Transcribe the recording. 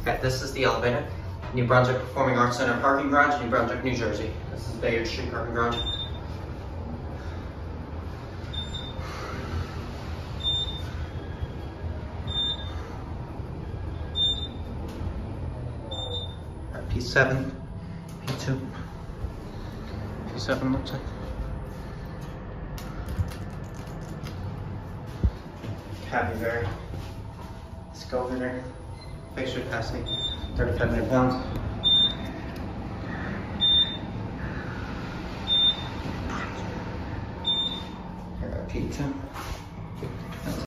Okay, this is the elevator. New Brunswick Performing Arts Center parking garage, New Brunswick, New Jersey. This is Bayard Street parking garage. P7, P2, P7 looks like. Cabin vary. Let's go over there. Fixture capacity, 3,500 pounds. Here, P2.